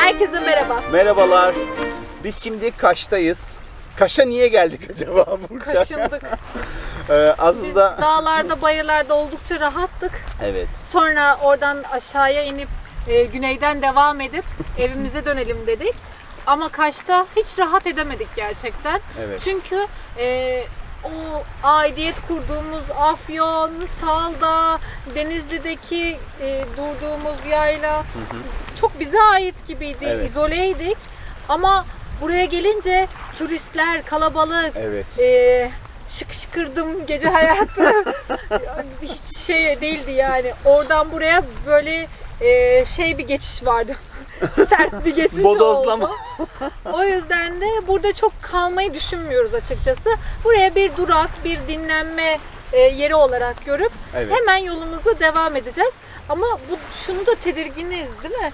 Herkese merhaba. Merhabalar. Biz şimdi Kaş'tayız. Kaş'a niye geldik acaba Burçak? Kaşındık. Aslında... Biz dağlarda, bayırlarda oldukça rahattık. Evet. Sonra oradan aşağıya inip güneyden devam edip evimize dönelim dedik. Ama Kaş'ta hiç rahat edemedik gerçekten. Evet. Çünkü o aidiyet kurduğumuz Afyon, Salda, Denizli'deki durduğumuz yayla çok bize ait gibiydi, Evet. izoleydik. Ama buraya gelince turistler, kalabalık, Evet. şık şıkırdım gece hayatı hiç şey değildi yani. Oradan buraya böyle şey bir geçiş vardı. Sert bir geçiş Bodozlama. oldu. O yüzden de burada çok kalmayı düşünmüyoruz açıkçası. Buraya bir durak, bir dinlenme yeri olarak görüp Evet. hemen yolumuza devam edeceğiz. Ama şunu da tedirginiz değil mi?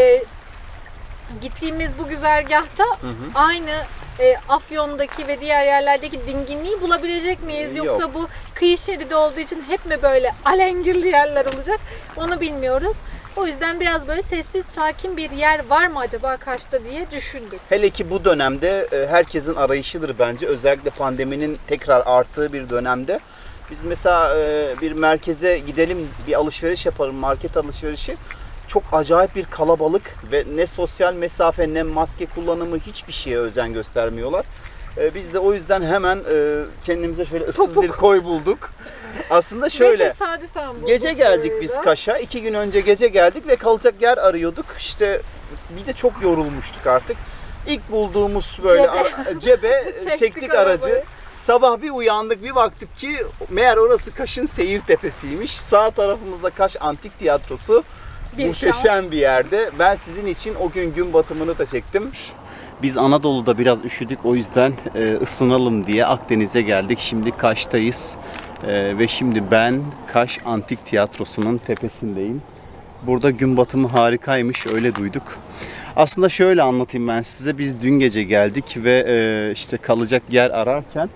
Gittiğimiz bu güzergahta aynı Afyon'daki ve diğer yerlerdeki dinginliği bulabilecek miyiz? Yok. Yoksa bu kıyı şeridi olduğu için hep mi böyle alengirli yerler olacak? Onu bilmiyoruz. O yüzden biraz böyle sessiz, sakin bir yer var mı acaba Kaş'ta diye düşündük. Hele ki bu dönemde herkesin arayışıdır bence. Özellikle pandeminin tekrar arttığı bir dönemde. Biz mesela bir merkeze gidelim, bir alışveriş yapalım, market alışverişi. Çok acayip bir kalabalık ve ne sosyal mesafe ne maske kullanımı hiçbir şeye özen göstermiyorlar. Biz de o yüzden hemen kendimize şöyle ıssız bir koy bulduk. Aslında şöyle, Ve tesadüfen bulduk gece geldik biz burada. Kaş'a. 2 gün önce gece geldik ve kalacak yer arıyorduk. İşte bir de çok yorulmuştuk artık. İlk bulduğumuz böyle cebe çektik aracı. arabayı. Sabah bir uyandık, bir baktık ki meğer orası Kaş'ın seyir tepesiymiş. Sağ tarafımızda Kaş Antik Tiyatrosu. Muhteşem bir yerde. Ben sizin için o gün batımını da çektim. Biz Anadolu'da biraz üşüdük, o yüzden ısınalım diye Akdeniz'e geldik. Şimdi Kaş'tayız ve şimdi ben Kaş Antik Tiyatrosu'nun tepesindeyim. Burada gün batımı harikaymış, öyle duyduk. Aslında şöyle anlatayım ben size. Biz dün gece geldik ve işte kalacak yer ararken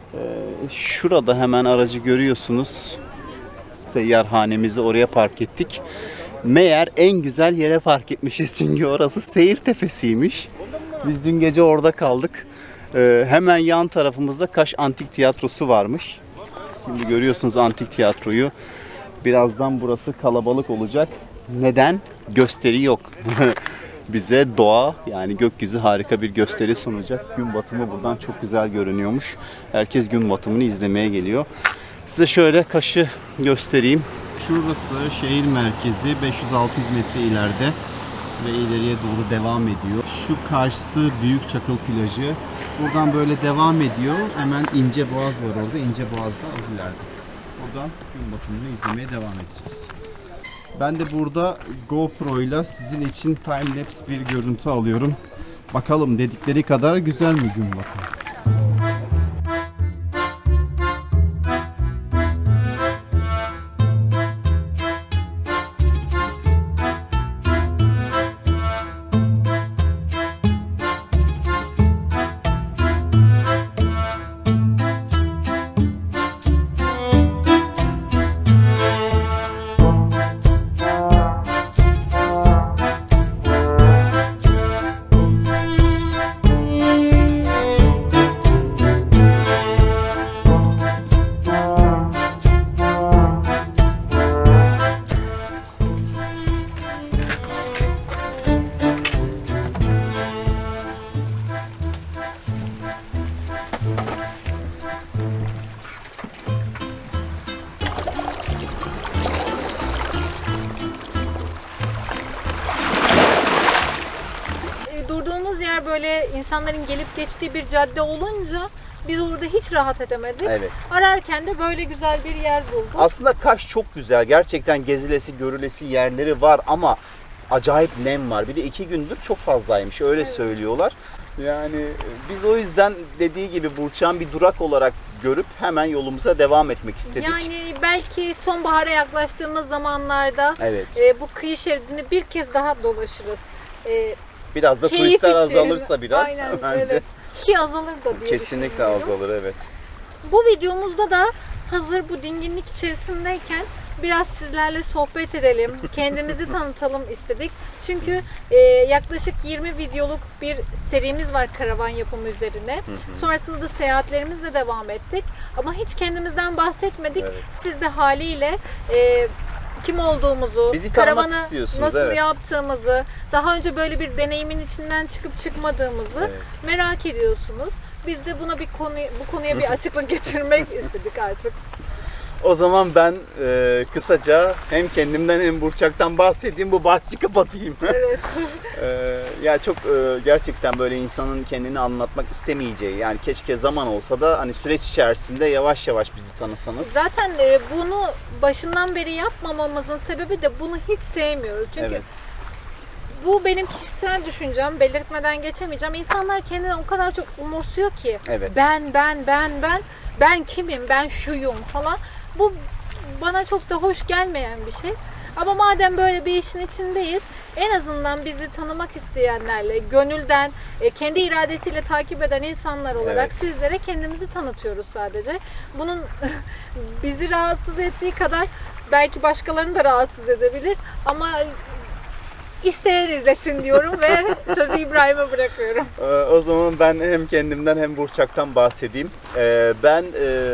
şurada hemen aracı görüyorsunuz. Seyyarhanemizi oraya park ettik. Meğer en güzel yere park etmişiz çünkü orası seyir tepesiymiş. Biz dün gece orada kaldık. Hemen yan tarafımızda Kaş Antik Tiyatrosu varmış. Şimdi görüyorsunuz Antik Tiyatroyu. Birazdan burası kalabalık olacak. Neden? Gösteri yok. Bize doğa yani gökyüzü harika bir gösteri sunacak. Gün batımı buradan çok güzel görünüyormuş. Herkes gün batımını izlemeye geliyor. Size şöyle Kaş'ı göstereyim. Şurası şehir merkezi, 500-600 metre ileride ve ileriye doğru devam ediyor. Şu karşısı Büyükçakıl plajı. Buradan böyle devam ediyor. Hemen İnceboğaz var orada. İnceboğaz'da az ileride. Buradan gün batımını izlemeye devam edeceğiz. Ben de burada GoPro ile sizin için time-lapse bir görüntü alıyorum. Bakalım dedikleri kadar güzel mi gün batımı? Durduğumuz yer böyle insanların gelip geçtiği bir cadde olunca biz orada hiç rahat edemedik. Evet. Ararken de böyle güzel bir yer bulduk. Aslında Kaş çok güzel. Gerçekten gezilesi, görülesi yerleri var ama acayip nem var. Bir de 2 gündür çok fazlaymış. Öyle söylüyorlar. Yani biz o yüzden dediği gibi Burçak'ın bir durak olarak görüp hemen yolumuza devam etmek istedik. Yani belki sonbahara yaklaştığımız zamanlarda Evet. Bu kıyı şeridini bir kez daha dolaşırız. Biraz da Keyif turistler için. azalırsa biraz Aynen, bence. evet. Ki azalır da diye Kesinlikle düşünüyorum. azalır, evet. Bu videomuzda da hazır bu dinginlik içerisindeyken biraz sizlerle sohbet edelim, kendimizi tanıtalım istedik. Çünkü yaklaşık 20 videoluk bir serimiz var karavan yapımı üzerine. Sonrasında da seyahatlerimizle devam ettik. Ama hiç kendimizden bahsetmedik. Evet. Siz de haliyle kim olduğumuzu, Bizi tanımak karavanı istiyorsunuz, nasıl evet. yaptığımızı, daha önce böyle bir deneyimin içinden çıkıp çıkmadığımızı Evet. merak ediyorsunuz. Biz de buna bu konuya bir açıklık getirmek istedik artık. O zaman ben kısaca hem kendimden hem Burçak'tan bahsedeyim, bu bahsi kapatayım. Evet. Ya çok gerçekten böyle insanın kendini anlatmak istemeyeceği, yani keşke zaman olsa da hani süreç içerisinde yavaş yavaş bizi tanısanız. Zaten bunu başından beri yapmamamızın sebebi de bunu hiç sevmiyoruz. Çünkü Evet. bu benim kişisel düşüncem, belirtmeden geçemeyeceğim. İnsanlar kendini o kadar çok umursuyor ki. Evet. Ben kimim, ben şuyum falan. Bu bana çok da hoş gelmeyen bir şey. Ama madem böyle bir işin içindeyiz, en azından bizi tanımak isteyenlerle, gönülden, kendi iradesiyle takip eden insanlar olarak Evet. sizlere kendimizi tanıtıyoruz sadece. Bunun bizi rahatsız ettiği kadar belki başkalarını da rahatsız edebilir. Ama İsteyen izlesin diyorum ve sözü İbrahim'e bırakıyorum. O zaman ben hem kendimden hem Burçak'tan bahsedeyim. Ben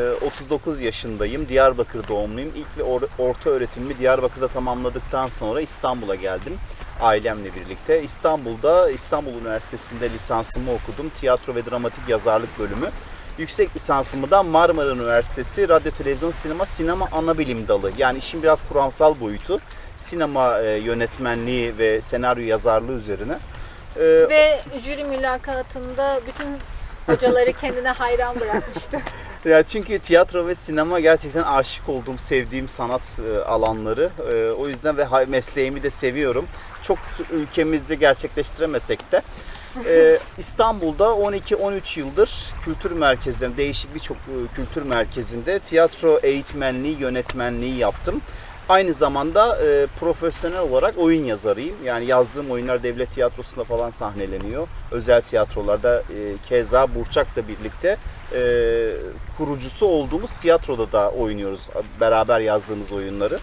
39 yaşındayım. Diyarbakır doğumluyum. İlk ve orta öğretimimi Diyarbakır'da tamamladıktan sonra İstanbul'a geldim ailemle birlikte. İstanbul'da İstanbul Üniversitesi'nde lisansımı okudum. Tiyatro ve dramatik yazarlık bölümü. Yüksek lisansımı da Marmara Üniversitesi Radyo, Televizyon, Sinema Anabilim Dalı. Yani işin biraz kuramsal boyutu. Sinema yönetmenliği ve senaryo yazarlığı üzerine. Ve jüri mülakatında bütün hocaları kendine hayran bırakmıştı. Ya çünkü tiyatro ve sinema gerçekten aşık olduğum, sevdiğim sanat alanları. O yüzden ve mesleğimi de seviyorum. Çok ülkemizde gerçekleştiremesek de. İstanbul'da 12-13 yıldır kültür merkezlerinde, değişik birçok kültür merkezinde tiyatro eğitmenliği, yönetmenliği yaptım. Aynı zamanda profesyonel olarak oyun yazarıyım. Yani yazdığım oyunlar devlet tiyatrosunda falan sahneleniyor. Özel tiyatrolarda keza Burçak'la birlikte kurucusu olduğumuz tiyatroda da oynuyoruz. Beraber yazdığımız oyunları.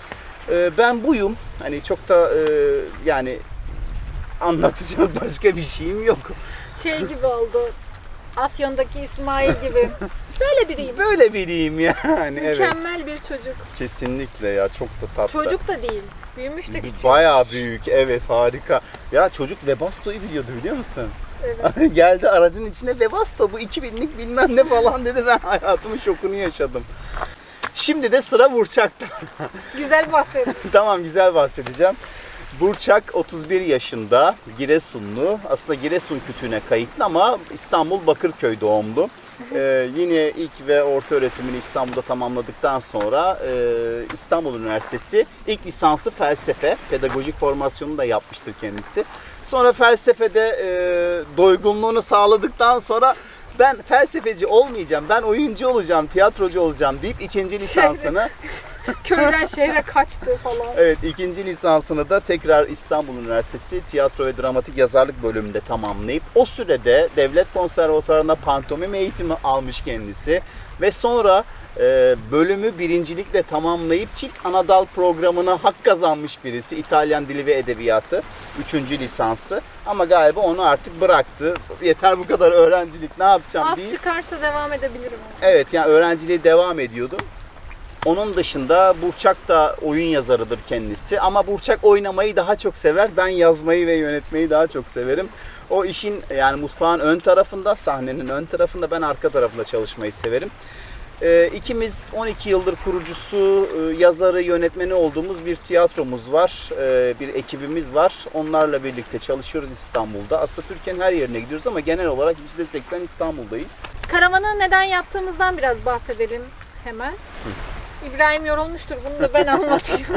Ben buyum. Hani çok da yani anlatacağım başka bir şeyim yok. Şey gibi oldu. Afyon'daki İsmail gibi. Böyle biriyim. Böyle biriyim yani. Mükemmel bir çocuk. Kesinlikle ya, çok da tatlı. Çocuk da değil. Büyümüş de küçük. Bayağı büyük, evet, harika. Ya çocuk Webasto'yu biliyordu, biliyor musun? Evet. Geldi aracın içine, Webasto bu 2000'lik bilmem ne falan dedi, ben hayatımın şokunu yaşadım. Şimdi de sıra Burçak'ta. Güzel bahset. Tamam, güzel bahsedeceğim. Burçak 31 yaşında, Giresunlu. Aslında Giresun kütüğüne kayıtlı ama İstanbul Bakırköy doğumlu. Yine ilk ve orta öğretimini İstanbul'da tamamladıktan sonra İstanbul Üniversitesi ilk lisansı felsefe, pedagojik formasyonunu da yapmıştır kendisi. Sonra felsefede doygunluğunu sağladıktan sonra ben felsefeci olmayacağım, ben oyuncu olacağım, tiyatrocu olacağım deyip ikinci lisansını... Köyden şehre kaçtı falan. Evet, ikinci lisansını da tekrar İstanbul Üniversitesi Tiyatro ve Dramatik Yazarlık bölümünde tamamlayıp o sürede Devlet Konservatuvarı'nda pantomim eğitimi almış kendisi ve sonra bölümü birincilikle tamamlayıp çift anadal programına hak kazanmış birisi. İtalyan Dili ve Edebiyatı 3. lisansı, ama galiba onu artık bıraktı. Yeter bu kadar öğrencilik, ne yapacağım Af diye. çıkarsa devam edebilirim. Evet, yani öğrenciliğe devam ediyordu. Onun dışında Burçak da oyun yazarıdır kendisi, ama Burçak oynamayı daha çok sever. Ben yazmayı ve yönetmeyi daha çok severim. O işin, yani mutfağın ön tarafında, sahnenin ön tarafında, ben arka tarafında çalışmayı severim. İkimiz 12 yıldır kurucusu, yazarı, yönetmeni olduğumuz bir tiyatromuz var. Bir ekibimiz var. Onlarla birlikte çalışıyoruz İstanbul'da. Aslında Türkiye'nin her yerine gidiyoruz ama genel olarak %80 İstanbul'dayız. Karavanı neden yaptığımızdan biraz bahsedelim hemen. İbrahim yorulmuştur, bunu da ben anlatayım.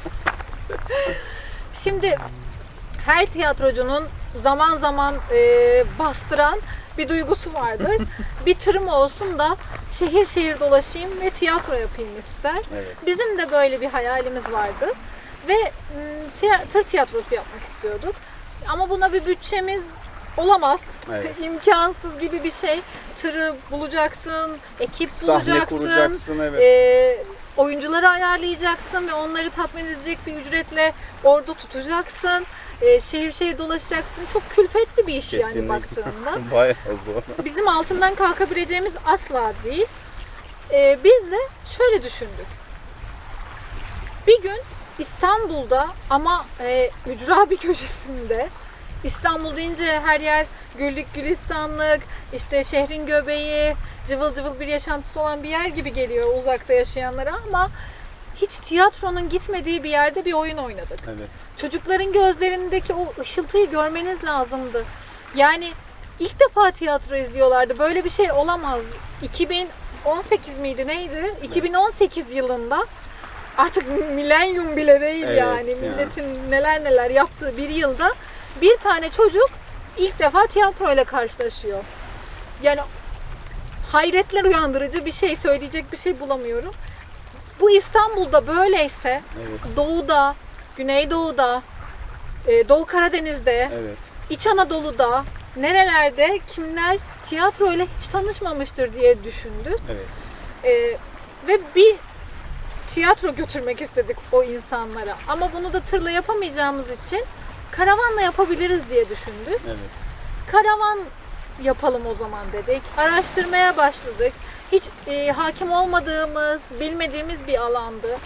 Şimdi her tiyatrocunun zaman zaman bastıran bir duygusu vardır. Bir tırım olsun da şehir şehir dolaşayım ve tiyatro yapayım ister. Evet. Bizim de böyle bir hayalimiz vardı. Ve tır tiyatrosu yapmak istiyorduk. Ama buna bir bütçemiz olamaz. Evet. İmkansız gibi bir şey. Tırı bulacaksın, ekip Sahne bulacaksın. kuracaksın, evet. oyuncuları ayarlayacaksın ve onları tatmin edecek bir ücretle orada tutacaksın. Şehir şehir dolaşacaksın. Çok külfetli bir iş yani baktığında. Bayağı zor. Bizim altından kalkabileceğimiz asla değil. Biz de şöyle düşündük. Bir gün İstanbul'da ama ücra bir köşesinde, İstanbul deyince her yer güllük gülistanlık, işte şehrin göbeği, cıvıl cıvıl bir yaşantısı olan bir yer gibi geliyor uzakta yaşayanlara ama hiç tiyatronun gitmediği bir yerde bir oyun oynadık. Evet. Çocukların gözlerindeki o ışıltıyı görmeniz lazımdı. Yani ilk defa tiyatro izliyorlardı. Böyle bir şey olamaz. 2018 miydi neydi? 2018 yılında artık milenyum bile değil Evet, yani. Milletin neler neler yaptığı bir yılda bir tane çocuk ilk defa tiyatroyla karşılaşıyor. Yani hayretler uyandırıcı bir şey, söyleyecek bir şey bulamıyorum. Bu İstanbul'da böyleyse Doğu'da, Güneydoğu'da, Doğu Karadeniz'de, İç Anadolu'da nerelerde kimler tiyatroyla hiç tanışmamıştır diye düşündük. Ve bir tiyatro götürmek istedik o insanlara. Ama bunu da tırla yapamayacağımız için karavanla yapabiliriz diye düşündük. Karavan yapalım o zaman dedik. Araştırmaya başladık. Hiç hakim olmadığımız, bilmediğimiz bir alandı.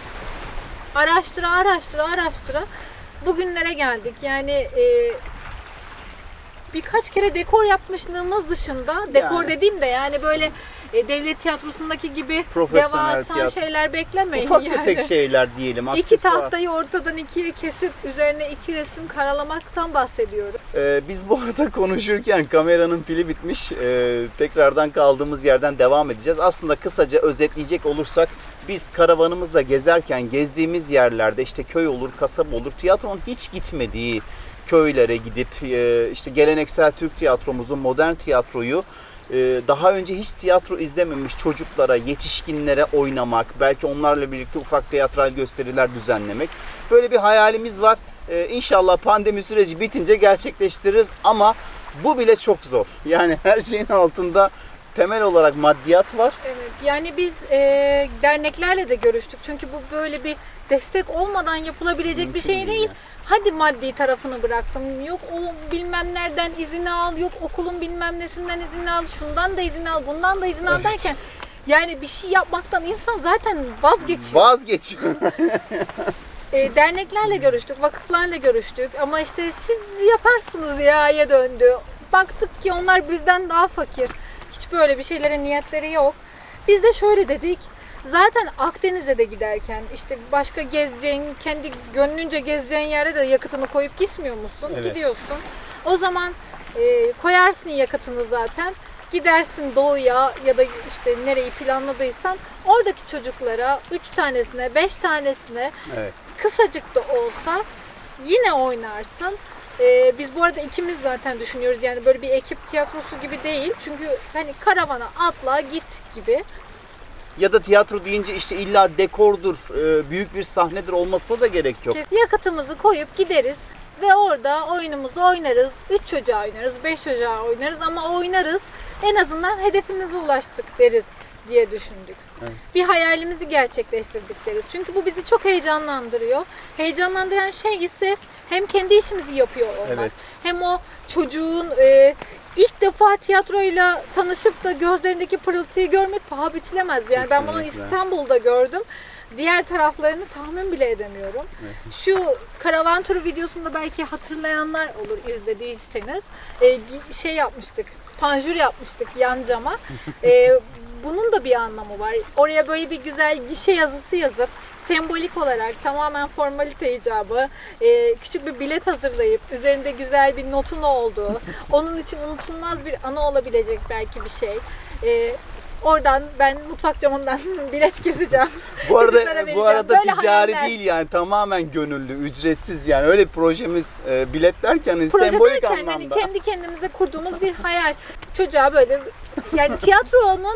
Araştıra bugünlere geldik. Yani birkaç kere dekor yapmışlığımız dışında, dekor dediğim de yani böyle devlet tiyatrosundaki gibi devasa şeyler beklemeyin. Ufak yani. tefek şeyler diyelim. İki tahtayı ortadan ikiye kesip üzerine 2 resim karalamaktan bahsediyorum. Biz bu arada konuşurken kameranın pili bitmiş. Tekrardan kaldığımız yerden devam edeceğiz. Aslında kısaca özetleyecek olursak biz karavanımızla gezerken gezdiğimiz yerlerde işte köy olur, kasaba olur, tiyatronun hiç gitmediği köylere gidip işte geleneksel Türk tiyatromuzun modern tiyatroyu daha önce hiç tiyatro izlememiş çocuklara, yetişkinlere oynamak, belki onlarla birlikte ufak tiyatral gösteriler düzenlemek. Böyle bir hayalimiz var. İnşallah pandemi süreci bitince gerçekleştiririz ama bu bile çok zor. Yani her şeyin altında temel olarak maddiyat var. Evet, yani biz derneklerle de görüştük. Çünkü bu böyle bir destek olmadan yapılabilecek mümkün bir şey değil. Yani. Hadi maddi tarafını bıraktım. Yok o bilmem nereden izin al, yok okulun bilmem nesinden izin al, şundan da izin al, bundan da izin al derken yani bir şey yapmaktan insan zaten vazgeçiyor. Derneklerle görüştük, vakıflarla görüştük ama işte siz yaparsınız ya'ya döndü. Baktık ki onlar bizden daha fakir. Hiç böyle bir şeylere niyetleri yok. Biz de şöyle dedik. Zaten Akdeniz'e de giderken işte başka gezeceğin, kendi gönlünce gezeceğin yere de yakıtını koyup gitmiyor musun? Gidiyorsun. O zaman koyarsın yakıtını zaten. Gidersin doğuya ya da işte nereyi planladıysan oradaki çocuklara 3 tanesine, 5 tanesine kısacık da olsa yine oynarsın. Biz bu arada ikimiz zaten düşünüyoruz yani böyle bir ekip tiyatrosu gibi değil. Çünkü hani karavana atla git gibi. Ya da tiyatro deyince işte illa dekordur, büyük bir sahnedir olmasına da gerek yok. Yakıtımızı koyup gideriz ve orada oyunumuzu oynarız. 3 çocuğa oynarız, 5 çocuğa oynarız ama oynarız. En azından hedefimize ulaştık deriz diye düşündük. Bir hayalimizi gerçekleştirdik deriz. Çünkü bu bizi çok heyecanlandırıyor. Heyecanlandıran şey ise hem kendi işimizi yapıyor olmak, hem o çocuğun ilk defa tiyatroyla tanışıp da gözlerindeki pırıltıyı görmek paha biçilemez. Yani ben bunu İstanbul'da gördüm. Diğer taraflarını tahmin bile edemiyorum. Şu karavan turu videosunda belki hatırlayanlar olur izlediyseniz. Şey yapmıştık, panjur yapmıştık yan cama. Bunun da bir anlamı var. Oraya böyle bir güzel gişe yazısı yazıp sembolik olarak tamamen formalite icabı küçük bir bilet hazırlayıp üzerinde güzel bir notun olduğu, onun için unutulmaz bir anı olabilecek belki bir şey. Oradan ben mutfak camından bilet keseceğim. Bu arada ticari değil yani tamamen gönüllü, ücretsiz yani öyle bir projemiz bilet derken sembolik anlamda. Hani kendi kendimize kurduğumuz bir hayal. Çocuğa böyle yani tiyatronun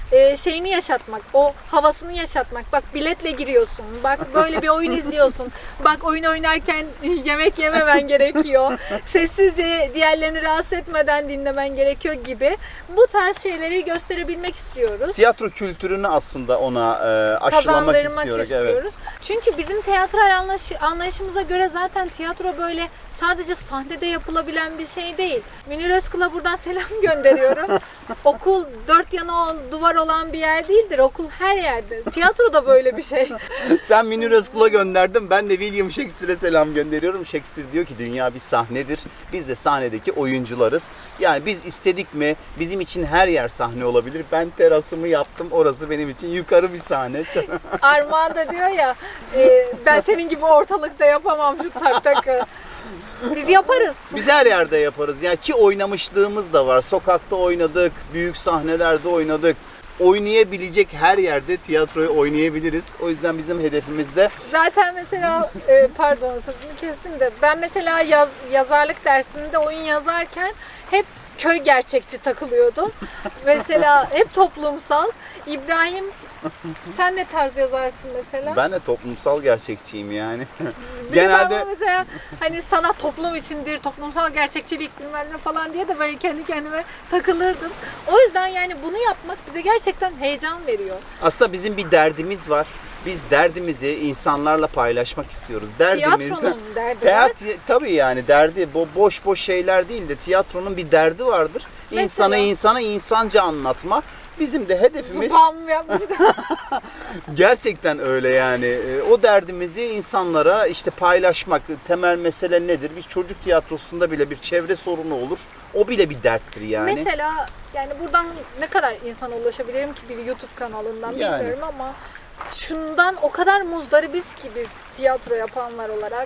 şeyini yaşatmak, o havasını yaşatmak. Bak biletle giriyorsun, bak böyle bir oyun izliyorsun, bak oyun oynarken yemek yememen gerekiyor, sessizce diğerlerini rahatsız etmeden dinlemen gerekiyor gibi bu tarz şeyleri gösterebilmek istiyoruz. Tiyatro kültürünü aslında ona aşılamak istiyoruz. Evet. Çünkü bizim teatral anlayışımıza göre zaten tiyatro böyle sadece sahnede yapılabilen bir şey değil. Münir Özkul'a buradan selam gönderiyorum. Okul dört yanı duvar olan bir yer değildir. Okul her yerdir. Tiyatro da böyle bir şey. Sen Münir Özkul'a gönderdin. Ben de William Shakespeare'e selam gönderiyorum. Shakespeare diyor ki dünya bir sahnedir. Biz de sahnedeki oyuncularız. Yani biz istedik mi bizim için her yer sahne olabilir. Ben terasımı yaptım. Orası benim için yukarı bir sahne. Armağan da diyor ya ben senin gibi ortalıkta yapamam şu tak takı. Biz yaparız. Biz her yerde yaparız. Yani ki oynamışlığımız da var. Sokakta oynadık, büyük sahnelerde oynadık. Oynayabilecek her yerde tiyatroyu oynayabiliriz. O yüzden bizim hedefimizde. Zaten mesela pardon sözünü kestim de ben mesela yazarlık dersinde oyun yazarken hep köy gerçekçi takılıyordum. Mesela hep toplumsal. İbrahim sen ne tarz yazarsın mesela? Ben de toplumsal gerçekçiyim yani. Genelde mesela hani sanat toplum içindir, toplumsal gerçekçilik bilmem ne falan diye de böyle kendi kendime takılırdım. O yüzden yani bunu yapmak bize gerçekten heyecan veriyor. Aslında bizim bir derdimiz var. Biz derdimizi insanlarla paylaşmak istiyoruz. Tiyatronun derdi var. Tabii yani derdi boş şeyler değil de tiyatronun bir derdi vardır. Mesela? İnsana insanca anlatma. Bizim de hedefimiz gerçekten öyle yani. O derdimizi insanlara işte paylaşmak. Temel mesele nedir? Bir çocuk tiyatrosunda bile bir çevre sorunu olur. O bile bir derttir yani. Mesela yani buradan ne kadar insana ulaşabilirim ki bir YouTube kanalından Yani. bilmiyorum ama şundan o kadar muzdaribiz ki biz tiyatro yapanlar olarak.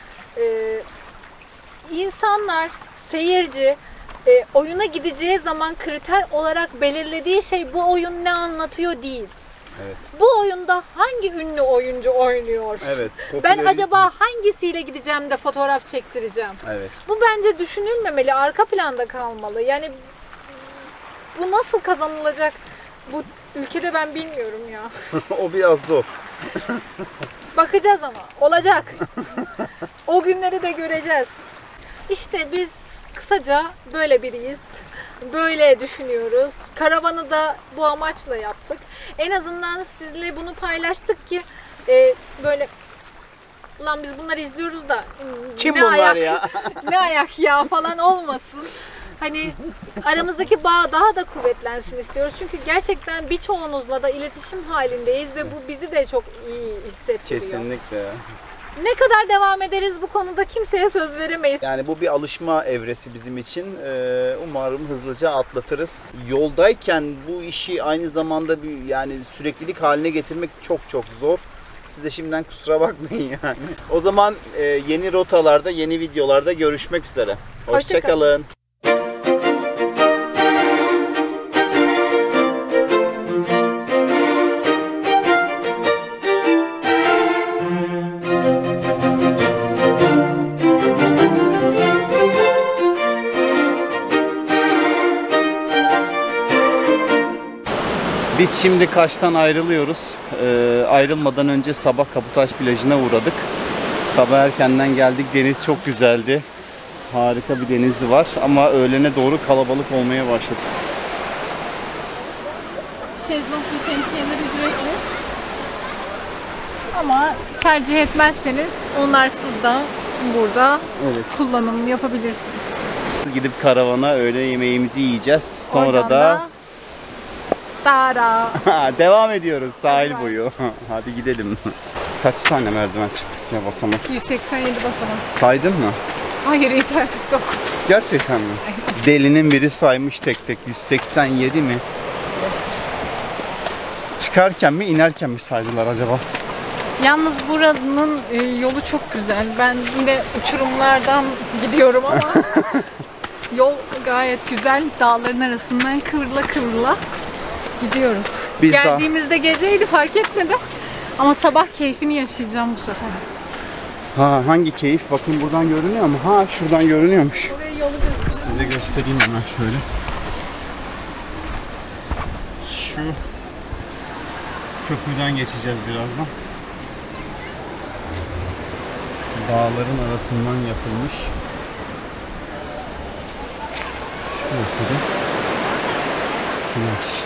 İnsanlar, seyirci oyuna gideceği zaman kriter olarak belirlediği şey bu oyun ne anlatıyor değil. Evet. Bu oyunda hangi ünlü oyuncu oynuyor? Evet. Ben acaba hangisiyle gideceğim de fotoğraf çektireceğim? Evet. Bu bence düşünülmemeli, arka planda kalmalı. Yani bu nasıl kazanılacak bu ülkede ben bilmiyorum ya. O biraz zor. Bakacağız ama olacak. O günleri de göreceğiz. İşte biz kısaca böyle biriyiz. Böyle düşünüyoruz. Karavanı da bu amaçla yaptık. En azından sizle bunu paylaştık ki böyle ulan biz bunları izliyoruz da Kim ne bunlar ayak, ya? ne ayak ya falan olmasın. Hani aramızdaki bağ daha da kuvvetlensin istiyoruz. Çünkü gerçekten birçoğunuzla da iletişim halindeyiz ve bu bizi de çok iyi hissettiriyor. Kesinlikle. Ne kadar devam ederiz bu konuda kimseye söz veremeyiz. Yani bu bir alışma evresi bizim için. Umarım hızlıca atlatırız. Yoldayken bu işi aynı zamanda bir yani süreklilik haline getirmek çok zor. Siz de şimdiden kusura bakmayın yani. O zaman yeni rotalarda, yeni videolarda görüşmek üzere. Hoşça kalın. Biz şimdi Kaş'tan ayrılıyoruz. Ayrılmadan önce sabah Kaputaş plajına uğradık. Sabah erkenden geldik. Deniz çok güzeldi. Harika bir denizi var ama öğlene doğru kalabalık olmaya başladı. Şezlong ve şemsiyeler ücretli. Ama tercih etmezseniz onlarsız da burada kullanım yapabilirsiniz. Gidip karavana öğle yemeğimizi yiyeceğiz. Sonra Oradan da Tara. devam ediyoruz sahil boyu. Hadi gidelim. Kaç tane merdiven çıktık ya basamak? 187 basamak. Saydın mı? Hayır internette okudum. Gerçekten mi? Delinin biri saymış tek tek. 187 mi? Çıkarken mi inerken mi saydılar acaba? Yalnız buranın yolu çok güzel. Ben yine uçurumlardan gidiyorum ama yol gayet güzel. Dağların arasından kıvrıla gidiyoruz. Geldiğimizde geceydi fark etmedim. Ama sabah keyfini yaşayacağım bu sefer. Hangi keyif? Bakın buradan görünüyor mu? Şuradan görünüyormuş. Oraya yolu göstereyim. Size göstereyim hemen şöyle. Şu Köprüden geçeceğiz birazdan. Dağların arasından yapılmış. Şurası da plaj.